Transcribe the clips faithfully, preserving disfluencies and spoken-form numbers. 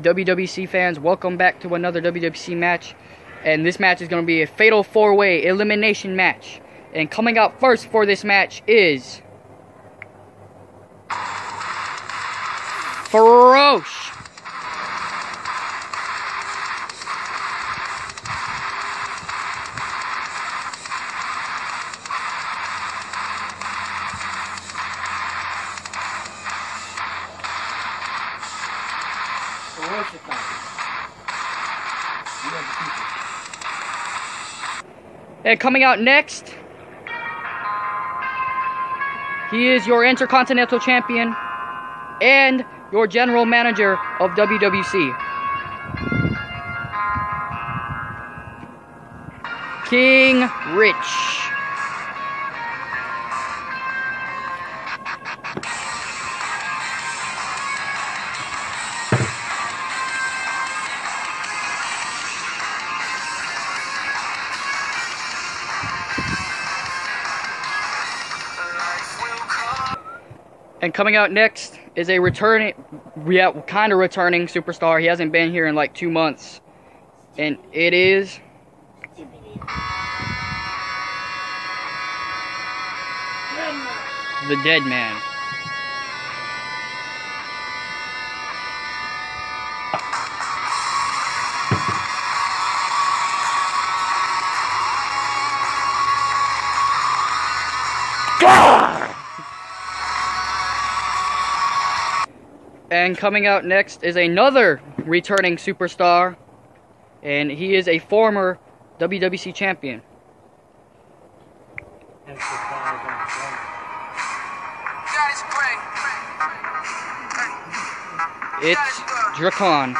W W C fans? Welcome back to another W W C match. And this match is going to be a fatal four-way elimination match. And coming out first for this match is Ferosh. And coming out next, he is your Intercontinental Champion and your General Manager of W W C, King Rich. And coming out next is a returning, yeah, kind of returning superstar. He hasn't been here in like two months. And it is the Dead Man. And coming out next is another returning superstar, and he is a former W W C champion. It's Dracon.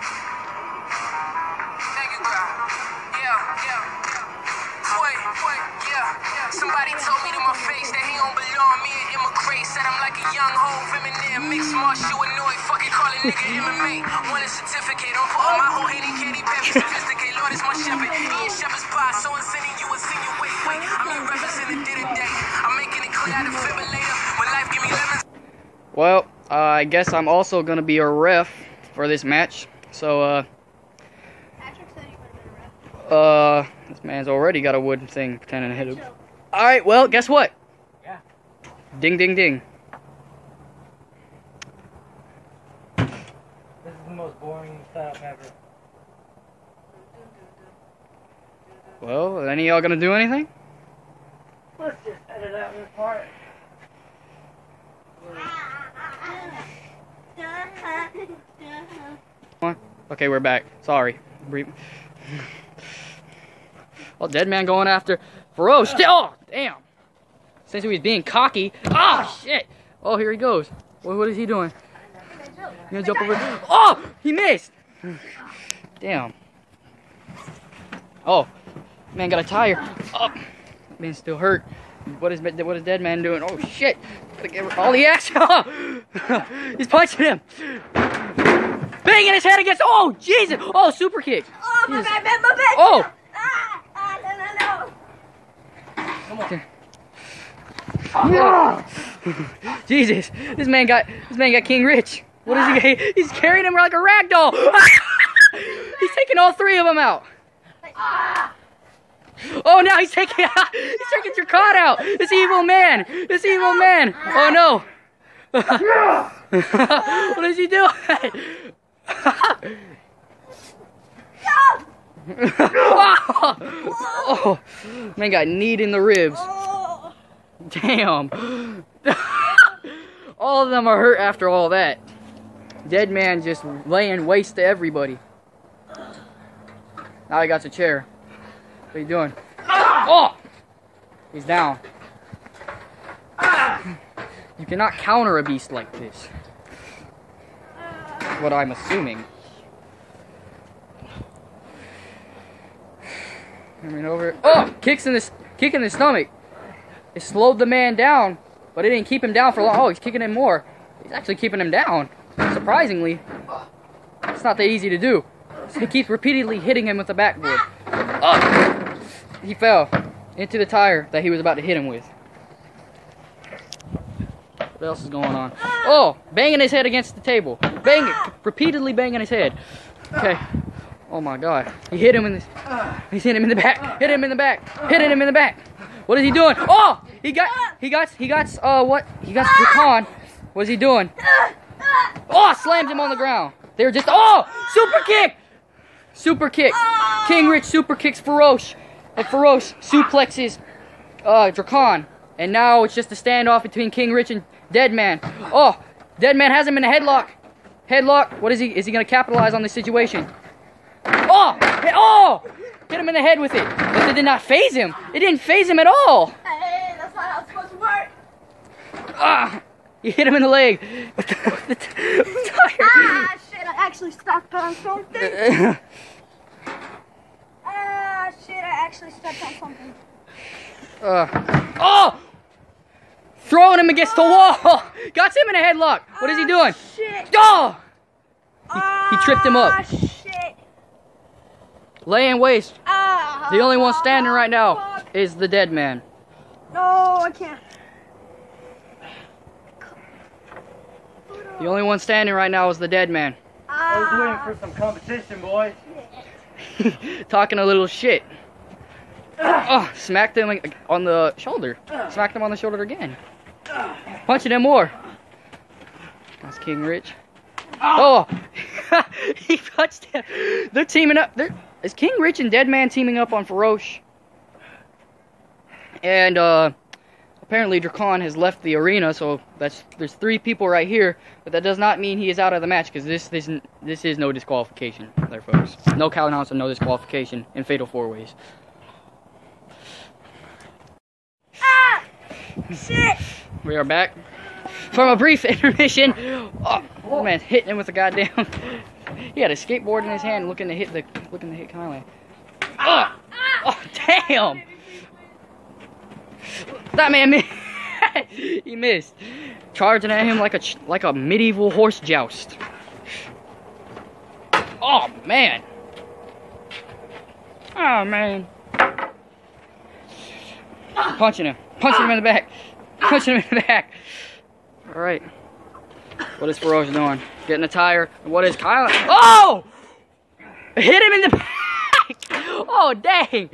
Somebody told me to my face that he don't belong. Me and Immigrate said I'm like a young hove, Eminem, mixed martial annoyed, fucking call a nigga M M A. Want a certificate, don't put on my whole Henny candy pepper. Sophisticate, Lord is my shepherd. Eating shepherd's pie, so I'm sending you a senior wait, wait. I'm your representative day to day. I'm making it clear to defibrillator when life give me lemons. Well, uh, I guess I'm also gonna be a ref for this match. So, uh, uh, this man's already got a wooden thing pretending to hit him. Alright, well, guess what? Yeah. Ding, ding, ding. This is the most boring setup ever. Well, any of y'all gonna do anything? Let's just edit out this part. Okay, we're back. Sorry. Brief. Oh, Dead Man going after Ferosh. Oh, damn. Since he was being cocky. Oh, shit. Oh, here he goes. What, what is he doing? He's gonna jump over. Oh, he missed. Damn. Oh, man got a tire. Oh, man's still hurt. What is what is Dead Man doing? Oh, shit. Gotta get all the action. Oh. He's punching him. Banging his head against. Oh, Jesus. Oh, super kick. Oh, my bad, my bad, my bad. Oh. Ah, ah, no, no, no. Come on. Jesus, this man got this man got King Rich. What is he? He's carrying him like a rag doll. He's taking all three of them out. Oh, now he's taking he's taking your card out. This evil man. This evil man. Oh no. What is he doing? Oh, man got kneed in the ribs. Damn. All of them are hurt after all that. Dead Man just laying waste to everybody. Now he got the chair. What are you doing? Oh! He's down. You cannot counter a beast like this. What I'm assuming. Coming over. Oh! Kicks in the kick in the stomach. It slowed the man down, but it didn't keep him down for long. Oh, he's kicking him more. He's actually keeping him down. Surprisingly, it's not that easy to do. So he keeps repeatedly hitting him with the backboard. Oh! He fell into the tire that he was about to hit him with. What else is going on? Oh, banging his head against the table. Banging, repeatedly banging his head. Okay. Oh my God. He hit him in this. He's hit him in the back. Hit him in the back. Hitting him in the back. What is he doing? Oh, he got, he got, he got, uh, what? He got Dracon. What is he doing? Oh, slammed him on the ground. They were just, oh, super kick. Super kick. King Rich super kicks Ferosh. And Ferosh suplexes uh, Dracon. And now it's just a standoff between King Rich and Deadman. Oh, Deadman has him in a headlock. Headlock. What is he? Is he going to capitalize on this situation? Oh! Oh! Hit him in the head with it. But it did not phase him. It didn't phase him at all. Hey, that's not how it's supposed to work. Ah! You hit him in the leg. With the, with the tire. Ah, shit, I actually stepped on something. Ah, shit, I actually stepped on something. Uh, oh! Throwing him against the wall. Got him in a headlock. What is he doing? Shit. Oh! He, he tripped him Ah, up. shit. Laying waste. Ah, The only one standing right now fuck. is the dead man. No, I can't. The only one standing right now is the dead man. I was waiting Ah, for some competition, boys. Talking a little shit. Oh, smacked him like, on the shoulder. Smacked him on the shoulder again. Punching him more. That's King Rich. Oh, he punched him. They're teaming up. They're, is King Rich and Deadman teaming up on Ferosh? And uh, apparently Dracon has left the arena, so that's there's three people right here. But that does not mean he is out of the match, because this this this is no disqualification, there, folks. No count outs and no disqualification in Fatal Four Ways. ah, shit. We are back from a brief intermission. Oh, oh man, hitting him with a goddamn. He had a skateboard in his hand, looking to hit the, looking to hit Kylan. Oh, oh, damn! That man missed. He missed. Charging at him like a like a medieval horse joust. Oh man. Oh man. Punching him. Punching him in the back. Punching him in the back. All right. What is Ferosh doing? Getting a tire. And what is Kyle? Oh! Hit him in the back. Oh dang.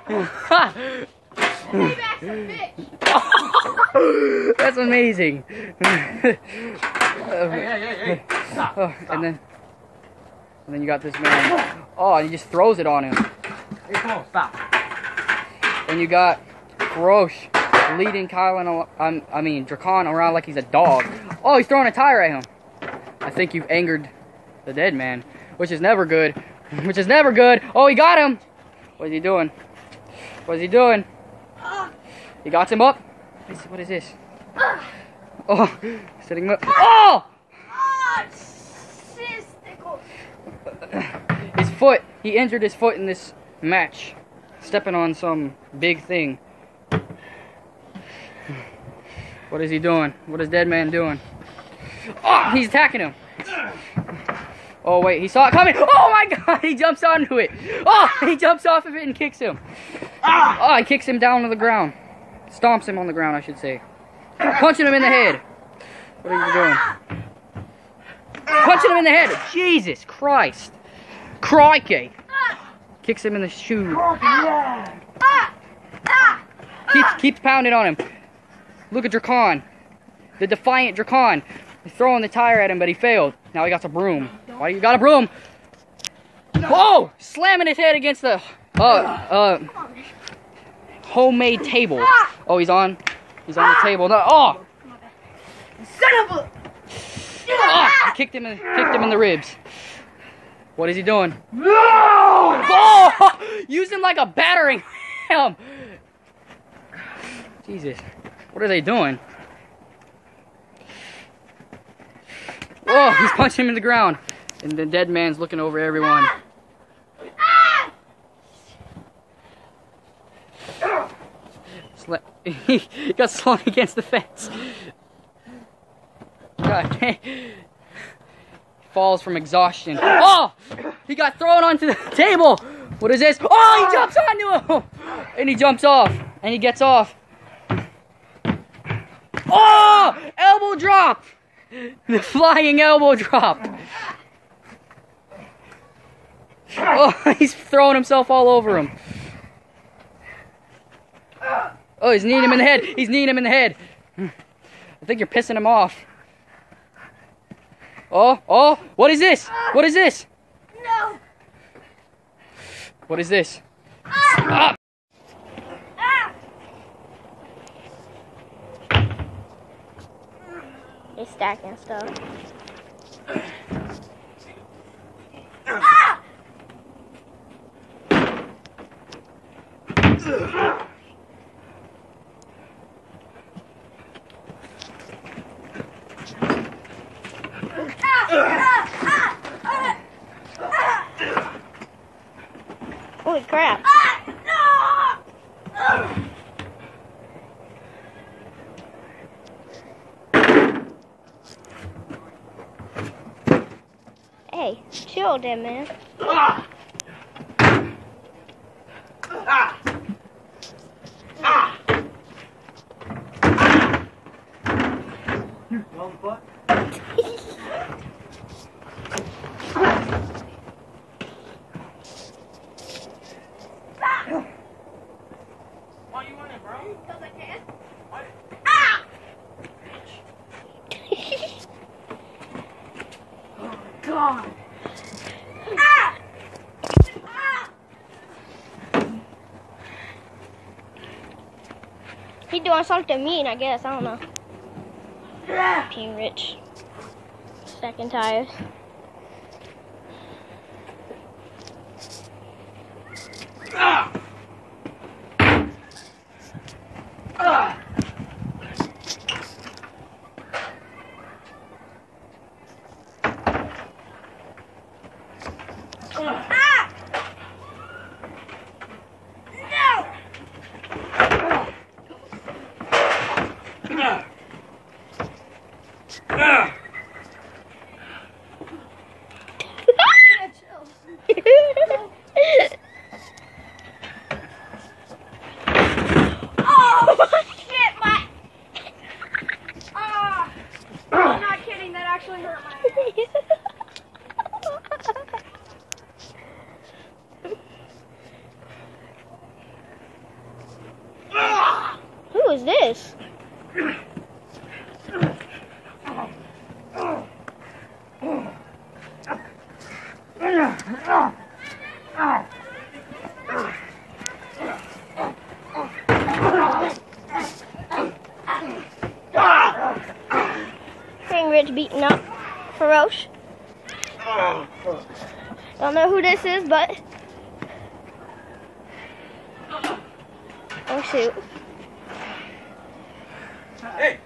Payback's a bitch. Oh, that's amazing. Hey, hey, hey, hey. Stop. Oh, and then, and then you got this man. Oh, and he just throws it on him. Hey, come on, stop. And you got Ferosh leading Kylan, um, I mean Dracon around like he's a dog. Oh, he's throwing a tire at him. I think you've angered the dead man, which is never good. Which is never good. Oh, he got him. What is he doing? What is he doing? He got him up. What is, what is this? Oh, setting him up. Oh! Ah, shit, stickles. His foot. He injured his foot in this match, stepping on some big thing. What is he doing? What is Dead Man doing? Oh, he's attacking him. Oh wait, he saw it coming. Oh my God, he jumps onto it. Oh, he jumps off of it and kicks him. Oh, he kicks him down to the ground. Stomps him on the ground, I should say. Punching him in the head. What are you doing? Punching him in the head. Jesus Christ. Crikey. Kicks him in the shoe. Keeps, keeps pounding on him. Look at Dracon. The defiant Dracon. He's throwing the tire at him, but he failed. Now he got a broom. Why you got a broom? Whoa! Slamming his head against the uh uh homemade table. Oh, he's on. He's on the table. No. Oh! Son of a... Oh! He kicked him in, kicked him in the ribs. What is he doing? Oh! Use him like a battering ram. Jesus. What are they doing? Oh, he's punching him in the ground. And the dead man's looking over everyone. Sla he got slung against the fence. God dang. Falls from exhaustion. Oh! He got thrown onto the table. What is this? Oh, he jumps onto him. And he jumps off. And he gets off. Oh! Elbow drop! The flying elbow drop. Oh, he's throwing himself all over him. Oh, he's kneeing him in the head. He's kneeing him in the head. I think you're pissing him off. Oh, oh, what is this? What is this? No. What is this? Ah. Ah. He's stacking stuff. Ah. Holy crap. Hey, chill there, man. Why you want it, bro? Because I can. Why? Ah! Oh, God. Ah! Ah! He doing something mean, I guess. I don't know. Ah! Being rich. Stacking tires. Ah! Ah! Ah! No! Ah! Ah! Yeah, chill. Oh, shit, my... Ah! I'm not kidding, that actually hurt my ass. Who is this? King Rich beating up Ferosh. Don't know who this is, but oh shoot. Hey!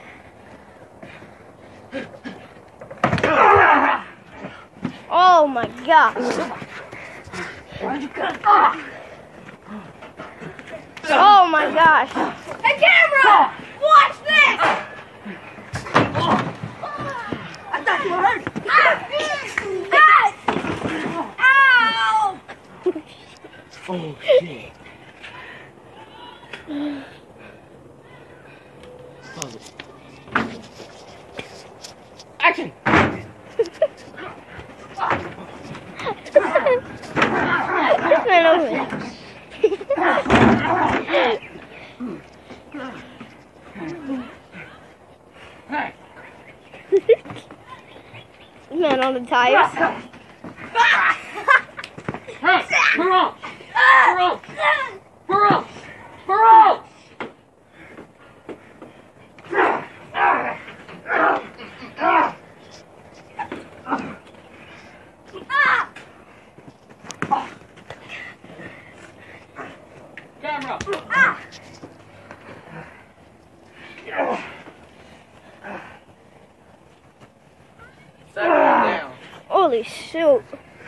Oh my gosh. Oh my gosh. Hey, camera! Watch this! I thought you were hurt. Ah! Ah! Ow! Oh, shit. Action! This man over there. Hey! Man on the tires. Hey! Ferosh! Ferosh! Ferosh! Ferosh! Camera! Set him down. Holy shoot.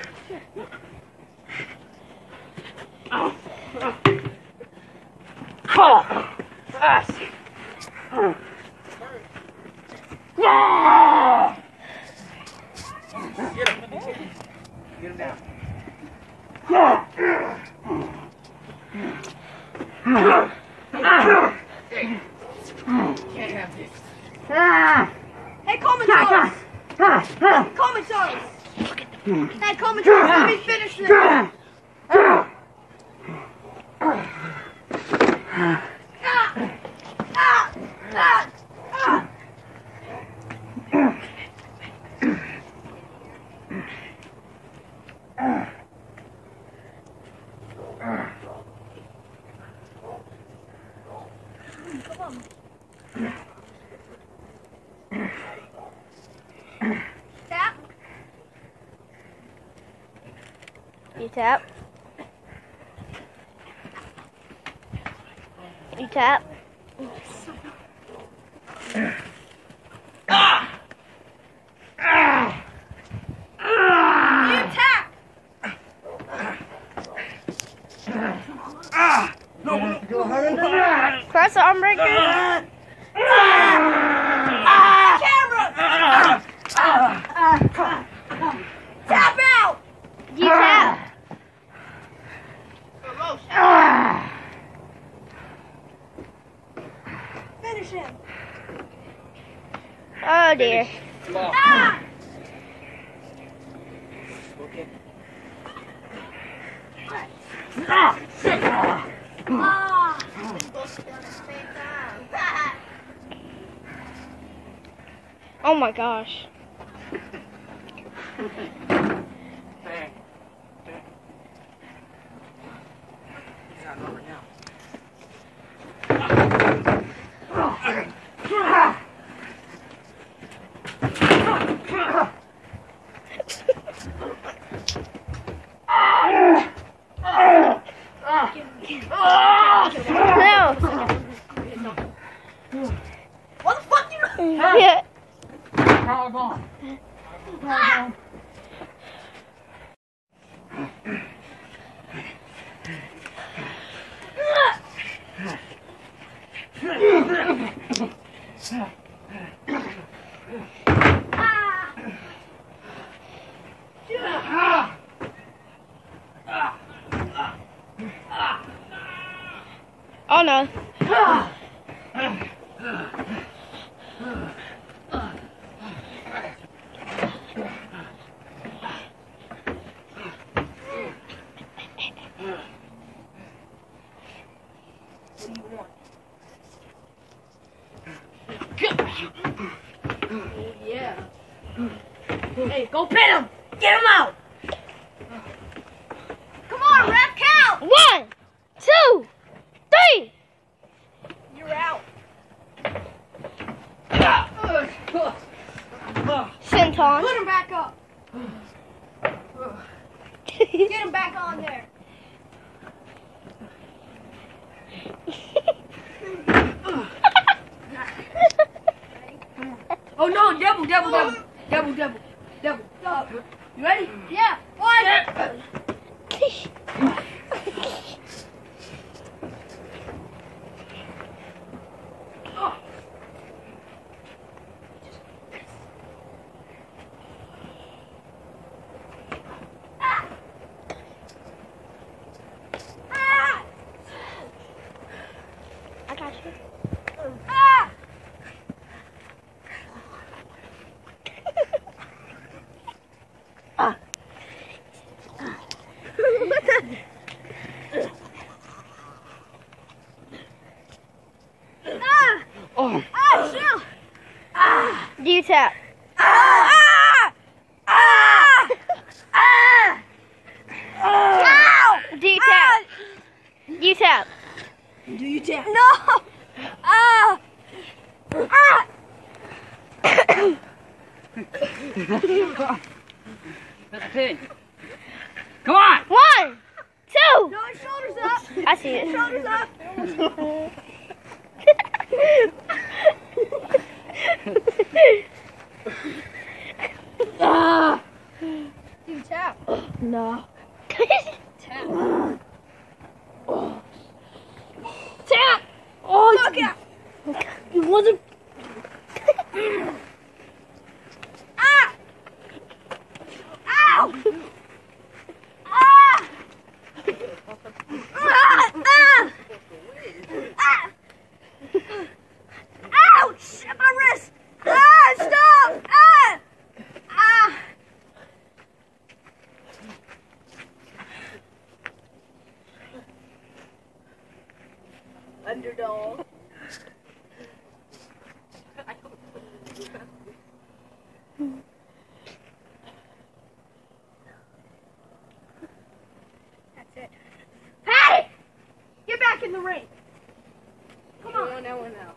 Get him. Get him down. Hey. Can't have this. Hey, commentators! Commentators! Hey, commentators, let me finish this! Ah! Ah! Ah! Ah! Ah! Tap. You tap. You tap. Ah! Ah! Ah! You tap. Ah! No, no, go harder than that. Cross arm breaker. Ah! Ah! Camera. Ah! Ah! Ah! Tap out. You tap. Ferosh. Ah! Finish him. Oh dear. Ah! Okay. Ah! Shit! Ah! Ah! Oh my gosh. Bang. Bang. He's not over now. No. What the fuck you doing? Yeah. Power bomb. Ah! Oh no. Yeah. Hey, go pin him! Get him out! Come on, ref, count! One, two, three. You're out. Senton. Put him back up. Get him back on there. Oh no, double, double, double, double, double, double. double. You ready? Yeah. One. Oh. Ah. Ah. I got you. Ah. Ah. Oh. Ah, chill. Ah. Do you tap? Ah. Ah. Ah. Ow. Do you tap? Do you tap? Do you tap? No. Ah. Ah. That's a pin. Come on. One, two. No, his shoulders up. I see it. Shoulders up. Ah. Do you tap? No. Tap. Oh. Tap. Oh, Fuck it. it wasn't. Ah. Ow. Ah. Ah. Ah. Ah. Ouch! At my wrist! Underdog. That's it. Patty! Get back in the ring. Come on. One now, one now.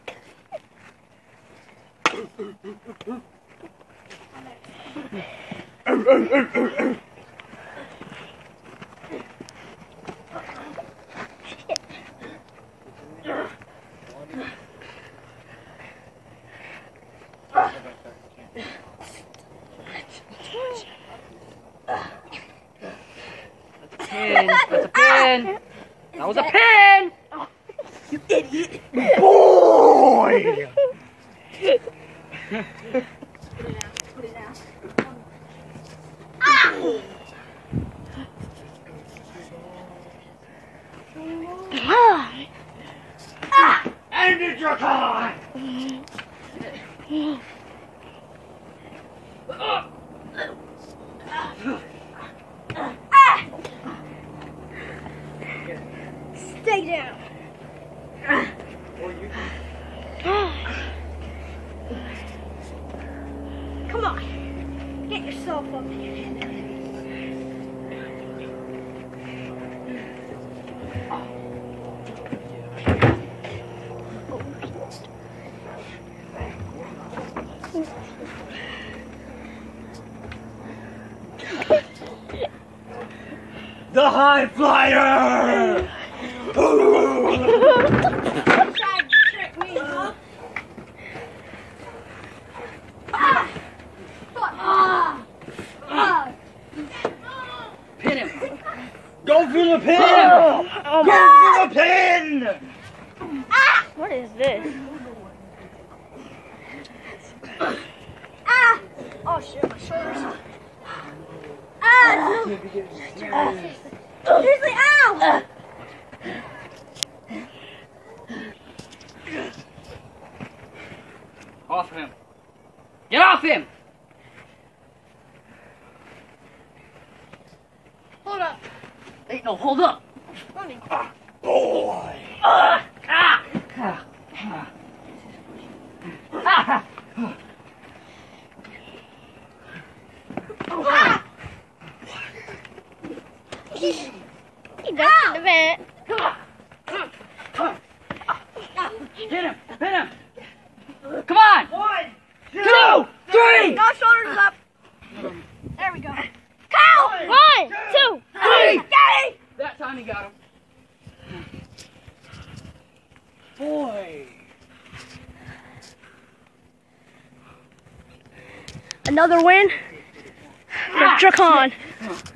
Pin. That's a pin. That was a pin. You idiot. Boy. Put it down. Ah! Ah! And it's your time! Stay down. Come on. Get yourself up here. The high flyer! Tried to trick me, huh? Ah! Ah! Ah! Pin him. Go for the pin! Oh Go my. for the pin! Ah! What is this? Ah! Oh shit, my shoulders. Ah! Seriously, ow! Off him. Get off him. Hold up. Ain't no hold up. Let me. Boy! Ah! Ah! Ah! Ah! Ah! He got in the vent. Hit him! Hit him! Come on! One! Two! Three! Go shoulders up. There we go. Count! One, two, Three! Daddy! That time he got him. Boy! another win for Ah, Dracon. shit.